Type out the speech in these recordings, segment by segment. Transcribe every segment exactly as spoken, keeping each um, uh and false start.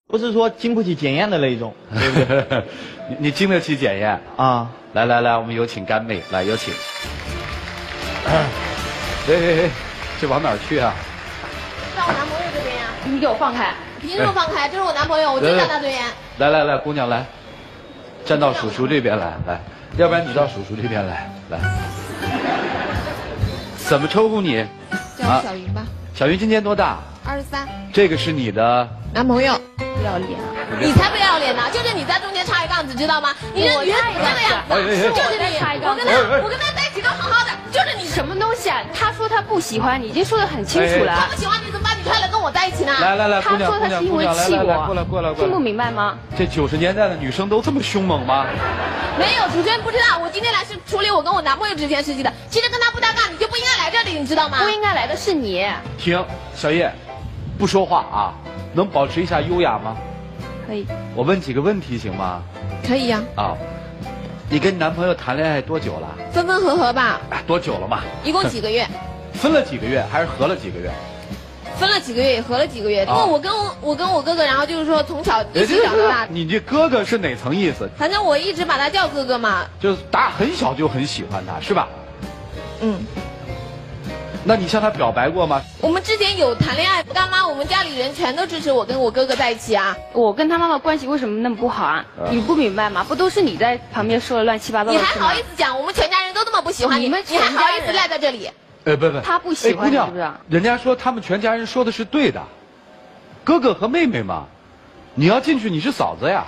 不是说经不起检验的那一种，对不对？ 你你经得起检验啊！ 来来来，我们有请干妹，来有请。哎哎哎，这往哪儿去啊？ 到我男朋友这边呀、啊！ 你给我放开！ 凭什么放开？这是我男朋友，我就在他对面。 来来来，姑娘来，站到叔叔这边来，来，要不然你到叔叔这边来，来。怎么称呼你？ 叫我小云吧。 啊、小云今年多大？ 二十三。 这个是你的男朋友。 不要脸啊！ 你才不要脸呢！就是你在中间插一杠子，知道吗？你这女人怎么这个样子？是就是你，我跟他，我跟他在一起都好好的，就是你什么东西啊？他说他不喜欢你，已经说得很清楚了。 他不喜欢你，怎么把你踹了跟我在一起呢？ 来来来， 他说他是因为气我。 过来过来过来， 听不明白吗？ 这九十年代的女生都这么凶猛吗？ 没有，主持人不知道，我今天来是处理我跟我男朋友之间事情的。其实跟他不搭杠，你就不应该来这里，你知道吗？ 不应该来的是你。 停，小叶，不说话啊，能保持一下优雅吗？ 可以。 我问几个问题行吗？ 可以呀。 啊，你跟你男朋友谈恋爱多久了？ 分分合合吧。 哎，多久了嘛？ 一共几个月？ 分了几个月，还是合了几个月？ 分了几个月，也合了几个月。因为我跟我我跟我哥哥，然后就是说从小一起长到大。 你这哥哥是哪层意思？ 反正我一直把他叫哥哥嘛。 就是打很小就很喜欢他，是吧？ 嗯。 那你向他表白过吗？ 我们之前有谈恋爱，干妈我们家里人全都支持我跟我哥哥在一起啊。 我跟他妈妈关系为什么那么不好啊？啊你不明白吗？不都是你在旁边说的乱七八糟的？ 你还好意思讲？我们全家人都这么不喜欢你， 你们你还好意思赖在这里？ 呃，不不， 他不喜欢你是不是？ 人家说他们全家人说的是对的，哥哥和妹妹嘛，你要进去你是嫂子呀。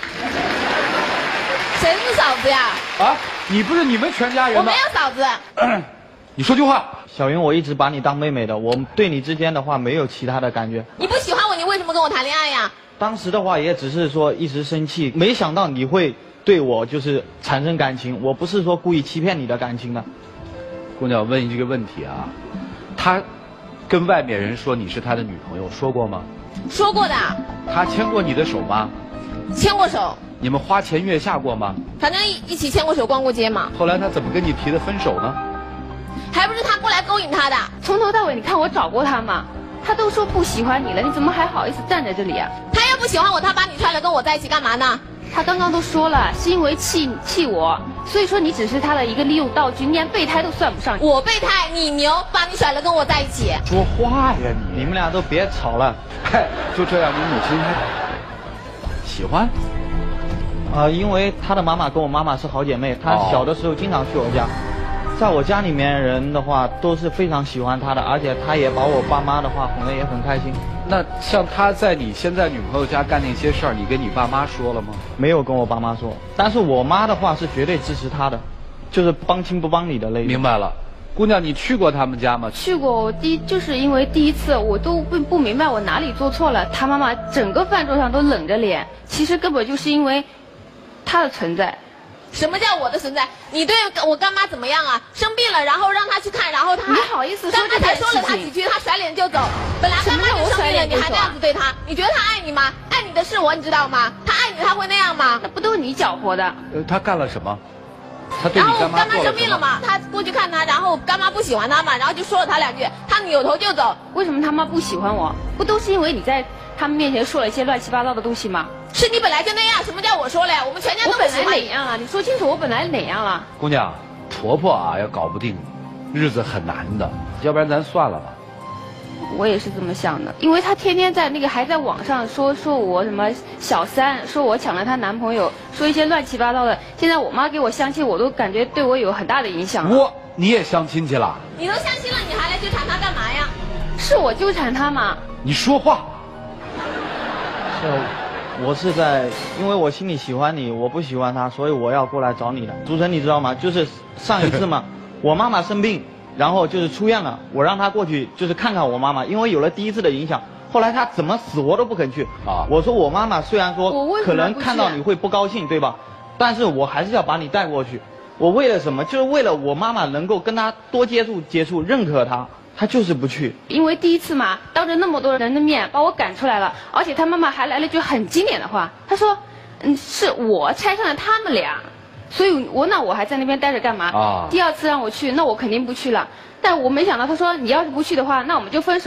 谁是嫂子呀？ 啊，你不是你们全家人吗？ 我没有嫂子。 你说句话。 小云，我一直把你当妹妹的，我对你之间的话没有其他的感觉。 你不喜欢我，你为什么跟我谈恋爱呀？ 当时的话也只是说一时生气，没想到你会对我就是产生感情。我不是说故意欺骗你的感情的。 姑娘，问一个问题啊，他跟外面人说你是他的女朋友，说过吗？ 说过的。 他牵过你的手吗？ 牵过手。 你们花前月下过吗？ 反正一一起牵过手，逛过街嘛。 后来他怎么跟你提的分手呢？ 还不是他过来勾引他的。 从头到尾，你看我找过他吗？他都说不喜欢你了，你怎么还好意思站在这里啊？ 他要不喜欢我，他把你踹了跟我在一起干嘛呢？ 他刚刚都说了，是因为气气我，所以说你只是他的一个利用道具，你连备胎都算不上。 我备胎，你牛，把你甩了跟我在一起。 说话呀你！ 你们俩都别吵了。 嗨，就这样，你母亲还喜欢？ 呃，因为他的妈妈跟我妈妈是好姐妹，她小的时候经常去我家。在我家里面人的话都是非常喜欢他的，而且他也把我爸妈的话哄得也很开心。 那像他在你现在女朋友家干那些事儿，你跟你爸妈说了吗？ 没有跟我爸妈说，但是我妈的话是绝对支持他的，就是帮亲不帮理的那种。 明白了，姑娘，你去过他们家吗？ 去过，我第一就是因为第一次我都不不明白我哪里做错了，他妈妈整个饭桌上都冷着脸，其实根本就是因为他的存在。 什么叫我的存在？你对我干妈怎么样啊？生病了，然后让她去看，然后她你好意思说这才说了她几句，她甩脸就走。本来干妈就生病了，你还那样子对她，你觉得她爱你吗？爱你的是我，你知道吗？她爱你，她会那样吗？ 那不都是你搅和的？ 呃，他干了什么？他对你干妈做了什么？ 然后干妈生病了嘛，他过去看她，然后干妈不喜欢她嘛，然后就说了她两句，她扭头就走。 为什么他妈不喜欢我？不都是因为你在他们面前说了一些乱七八糟的东西吗？ 是你本来就那样，什么叫我说了呀？我们全家都不喜欢你。 我本来哪样啊？你说清楚，我本来哪样了？ 姑娘，婆婆啊要搞不定，日子很难的，要不然咱算了吧。 我也是这么想的，因为她天天在那个还在网上说说我什么小三，说我抢了她男朋友，说一些乱七八糟的。现在我妈给我相亲，我都感觉对我有很大的影响。 我你也相亲去了？ 你都相亲了，你还来纠缠她干嘛呀？ 是我纠缠她吗？ 你说话。 是。我是在，因为我心里喜欢你，我不喜欢他，所以我要过来找你的。主持人你知道吗？就是上一次嘛，我妈妈生病，然后就是出院了，我让她过去就是看看我妈妈，因为有了第一次的影响，后来她怎么死活都不肯去啊。我说我妈妈虽然说可能看到你会不高兴，对吧？但是我还是要把你带过去。我为了什么？就是为了我妈妈能够跟她多接触接触，认可她。他就是不去， 因为第一次嘛，当着那么多人的面把我赶出来了，而且他妈妈还来了句很经典的话，他说：“嗯，是我拆散了他们俩，所以我那我还在那边待着干嘛？啊！第二次让我去，那我肯定不去了。但我没想到，他说你要是不去的话，那我们就分手。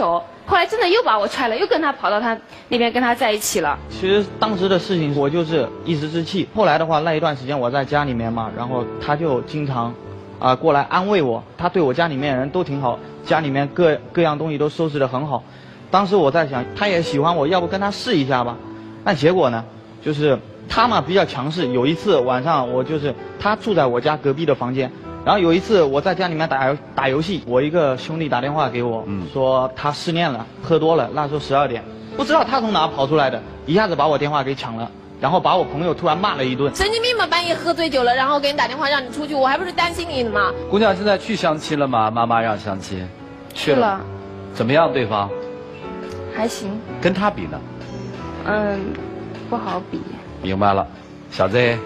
后来真的又把我踹了，又跟他跑到他那边跟他在一起了。 其实当时的事情我就是一时之气，后来的话那一段时间我在家里面嘛，然后他就经常啊、呃、过来安慰我，他对我家里面人都挺好，家里面各各样东西都收拾得很好。当时我在想，他也喜欢我，要不跟他试一下吧？但结果呢，就是他嘛比较强势。有一次晚上，我就是他住在我家隔壁的房间，然后有一次我在家里面打游打游戏，我一个兄弟打电话给我，嗯、说他失恋了，喝多了，那时候十二点，不知道他从哪跑出来的，一下子把我电话给抢了，然后把我朋友突然骂了一顿。 神经病嘛，半夜喝醉酒了，然后给你打电话让你出去，我还不是担心你呢吗？ 姑娘现在去相亲了吗？妈妈让相亲，去了。 了怎么样？对方？ 还行。 跟他比呢？ 嗯，不好比。 明白了，小 Z，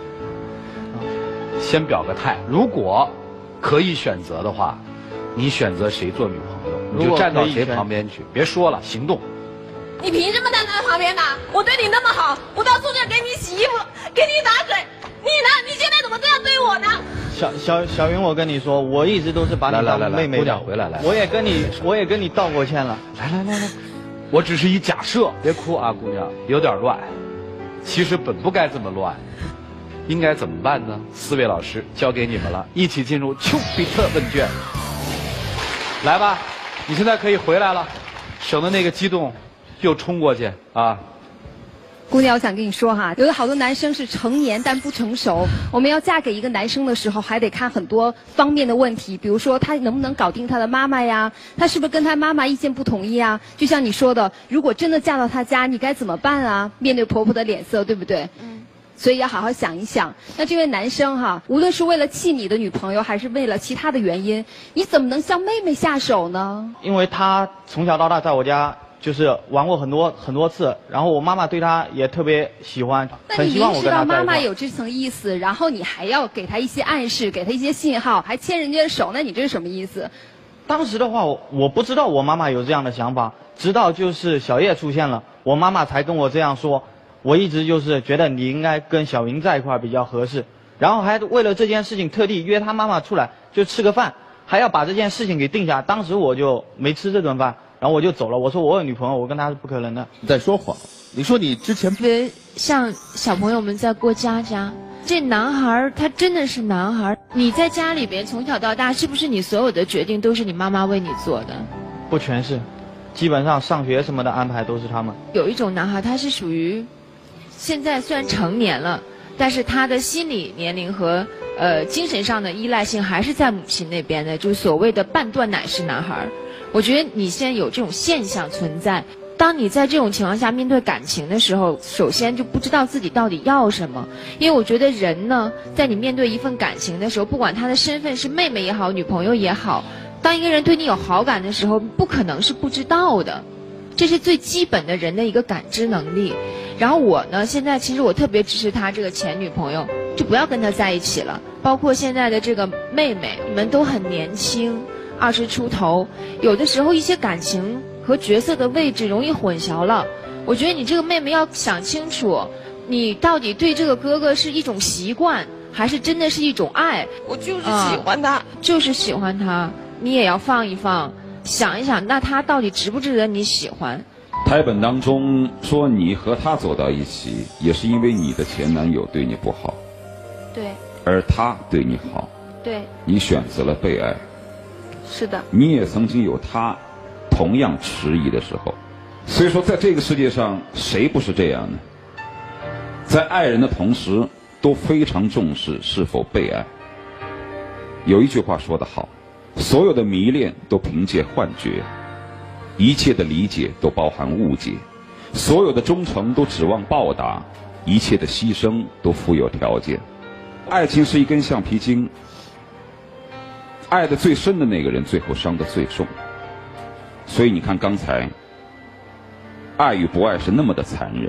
先表个态。如果可以选择的话，你选择谁做女朋友？你就站到谁旁边去，别说了，行动。 你凭什么站在旁边呢？我对你那么好，我到宿舍给你洗衣服，给你打水，你呢？你现在怎么这样对我呢？ 小小小云，我跟你说，我一直都是把你当妹妹的。 姑娘回来来， 我也跟你，我也跟你道过歉了。 来来来来，我只是一假设，别哭啊，姑娘，有点乱。其实本不该这么乱，应该怎么办呢？四位老师交给你们了，一起进入丘比特问卷。来吧，你现在可以回来了，省得那个激动又冲过去啊。 姑娘，我想跟你说哈，有的好多男生是成年但不成熟。我们要嫁给一个男生的时候，还得看很多方面的问题，比如说他能不能搞定他的妈妈呀，他是不是跟他妈妈意见不统一啊？就像你说的，如果真的嫁到他家，你该怎么办啊？面对婆婆的脸色，对不对？嗯。所以要好好想一想。那这位男生哈，无论是为了气你的女朋友，还是为了其他的原因，你怎么能向妹妹下手呢？ 因为他从小到大在我家就是玩过很多很多次，然后我妈妈对他也特别喜欢，很希望我跟他在一块。那你明知道妈妈有这层意思，然后你还要给他一些暗示，给他一些信号，还牵人家的手，那你这是什么意思？ 当时的话，我我不知道我妈妈有这样的想法，直到就是小叶出现了，我妈妈才跟我这样说。我一直就是觉得你应该跟小云在一块比较合适，然后还为了这件事情特地约他妈妈出来就吃个饭，还要把这件事情给定下。当时我就没吃这顿饭，然后我就走了。我说我有女朋友，我跟她是不可能的。 你在说谎。你说你之前别像小朋友们在过家家，这男孩他真的是男孩。你在家里边从小到大，是不是你所有的决定都是你妈妈为你做的？ 不全是，基本上上学什么的安排都是他们。 有一种男孩，他是属于现在虽然成年了，但是他的心理年龄和呃精神上的依赖性还是在母亲那边的，就是所谓的半断奶式男孩。我觉得你现在有这种现象存在。当你在这种情况下面对感情的时候，首先就不知道自己到底要什么。因为我觉得人呢，在你面对一份感情的时候，不管他的身份是妹妹也好，女朋友也好，当一个人对你有好感的时候，不可能是不知道的，这是最基本的人的一个感知能力。然后我呢，现在其实我特别支持他这个前女朋友，就不要跟他在一起了。包括现在的这个妹妹，你们都很年轻，二十出头，有的时候一些感情和角色的位置容易混淆了。我觉得你这个妹妹要想清楚，你到底对这个哥哥是一种习惯，还是真的是一种爱？ 我就是喜欢他、 嗯，就是喜欢他，你也要放一放，想一想，那他到底值不值得你喜欢？ 台本当中说你和他走到一起，也是因为你的前男友对你不好， 对， 而他对你好， 对， 你选择了被爱， 是的， 你也曾经有他同样迟疑的时候，所以说在这个世界上谁不是这样呢？在爱人的同时都非常重视是否被爱。有一句话说得好，所有的迷恋都凭借幻觉，一切的理解都包含误解，所有的忠诚都指望报答，一切的牺牲都附有条件。爱情是一根橡皮筋，爱得最深的那个人最后伤得最重。所以你看刚才爱与不爱是那么的残忍。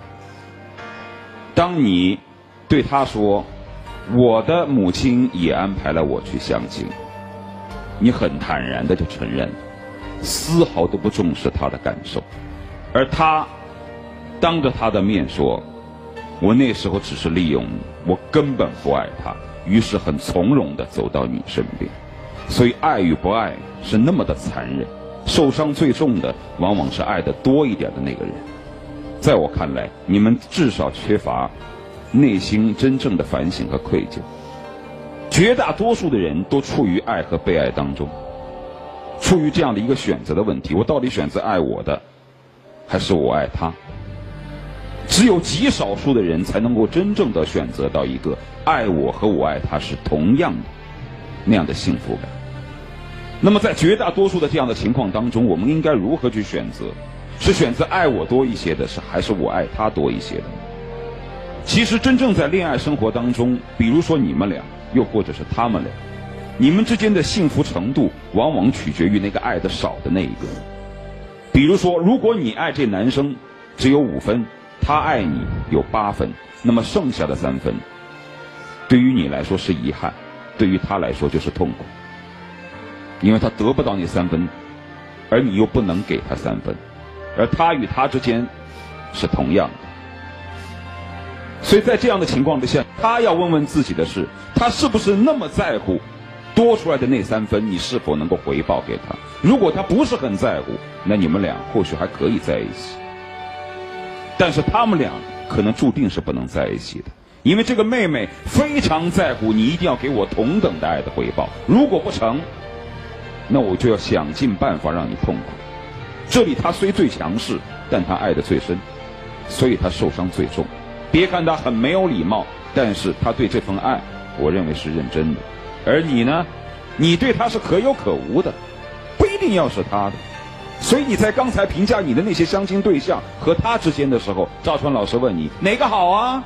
当你对他说我的母亲也安排了我去相亲，你很坦然的就承认了，丝毫都不重视他的感受。而他当着他的面说我那时候只是利用你，我根本不爱他，于是很从容的走到你身边。所以爱与不爱是那么的残忍， 受伤最重的往往是爱的多一点的那个人。在我看来，你们至少缺乏内心真正的反省和愧疚。绝大多数的人都处于爱和被爱当中，处于这样的一个选择的问题：我到底选择爱我的，还是我爱他？只有极少数的人才能够真正的选择到一个爱我和我爱他是同样的那样的幸福感。那么在绝大多数的这样的情况当中，我们应该如何去选择？是选择爱我多一些的，是还是我爱他多一些的？其实真正在恋爱生活当中，比如说你们俩，又或者是他们俩，你们之间的幸福程度往往取决于那个爱的少的那一个。比如说，如果你爱这男生只有五分，他爱你有八分，那么剩下的三分对于你来说是遗憾，对于他来说就是痛苦，因为他得不到那三分，而你又不能给他三分，而他与他之间是同样的。所以在这样的情况之下，他要问问自己的是，他是不是那么在乎多出来的那三分，你是否能够回报给他？如果他不是很在乎，那你们俩或许还可以在一起，但是他们俩可能注定是不能在一起的，因为这个妹妹非常在乎你一定要给我同等的爱的回报，如果不成，那我就要想尽办法让你痛苦。这里她虽最强势，但她爱得最深，所以她受伤最重。别看她很没有礼貌，但是她对这份爱，我认为是认真的。而你呢，你对她是可有可无的，不一定要是她的。所以你在刚才评价你的那些相亲对象和他之间的时候，赵川老师问你哪个好啊？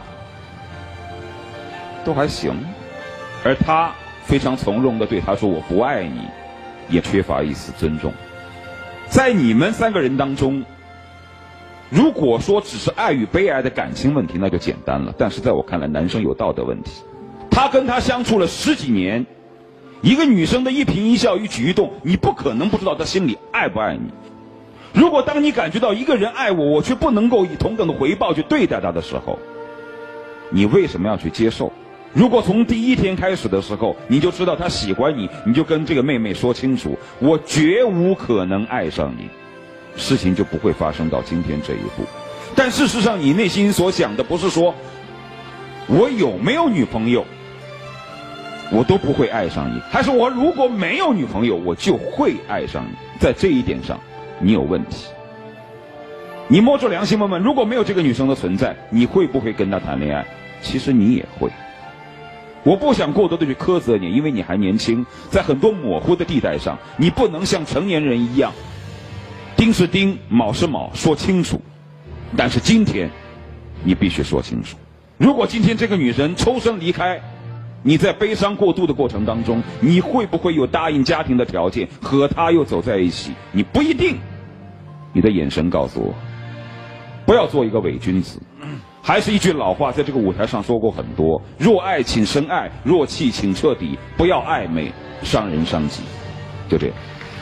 都还行。而他非常从容地对他说我不爱你，也缺乏一丝尊重。在你们三个人当中，如果说只是爱与被爱的感情问题，那就简单了。但是在我看来，男生有道德问题。他跟他相处了十几年，一个女生的一颦一笑一举一动，你不可能不知道她心里爱不爱你。如果当你感觉到一个人爱我，我却不能够以同等的回报去对待他的时候，你为什么要去接受？如果从第一天开始的时候你就知道他喜欢你，你就跟这个妹妹说清楚，我绝无可能爱上你，事情就不会发生到今天这一步。但事实上你内心所想的不是说我有没有女朋友我都不会爱上你，还是我如果没有女朋友我就会爱上你。在这一点上你有问题。你摸着良心问问，如果没有这个女生的存在，你会不会跟她谈恋爱？其实你也会。我不想过多的去苛责你，因为你还年轻，在很多模糊的地带上，你不能像成年人一样丁是丁卯是卯说清楚。但是今天你必须说清楚，如果今天这个女人抽身离开，你在悲伤过度的过程当中，你会不会有答应家庭的条件和她又走在一起？你不一定。你的眼神告诉我，不要做一个伪君子。还是一句老话，在这个舞台上说过很多，若爱请深爱，若弃请彻底，不要暧昧，伤人伤己。就这样。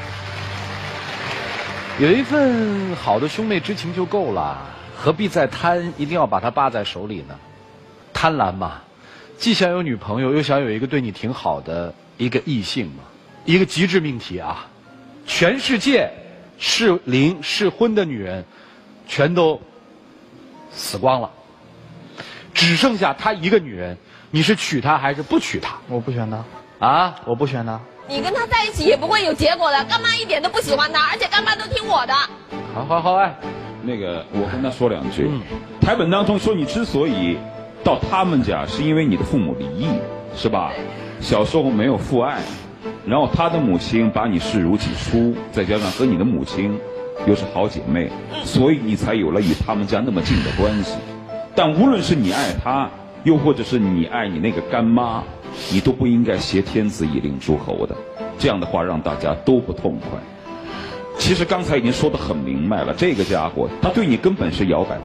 有一份好的兄妹之情就够了，何必再贪，一定要把它扒在手里呢？贪婪嘛，既想有女朋友，又想有一个对你挺好的一个异性嘛，一个极致命题啊！全世界适龄适婚的女人，全都死光了，只剩下她一个女人，你是娶她还是不娶她？ 我不选她啊！ 我不选她。 你跟他在一起也不会有结果的，干妈一点都不喜欢他，而且干妈都听我的。 好好好，哎， 那个我跟他说两句。嗯、台本当中说你之所以到他们家，是因为你的父母离异，是吧？小时候没有父爱，然后他的母亲把你视如己出，再加上和你的母亲又是好姐妹，所以你才有了与他们家那么近的关系。但无论是你爱他，又或者是你爱你那个干妈，你都不应该挟天子以令诸侯的，这样的话让大家都不痛快。其实刚才已经说得很明白了，这个家伙他对你根本是摇摆。